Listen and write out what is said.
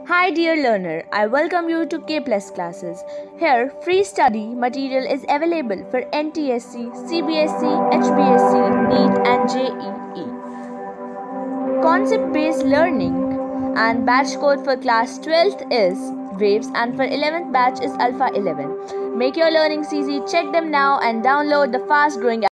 Hi dear learner, I welcome you to K Plus classes. Here, free study material is available for NTSC, CBSE, HBSC, NEET and JEE. Concept-based learning and batch code for class 12th is Waves and for 11th batch is Alpha 11. Make your learnings easy, check them now and download the fast-growing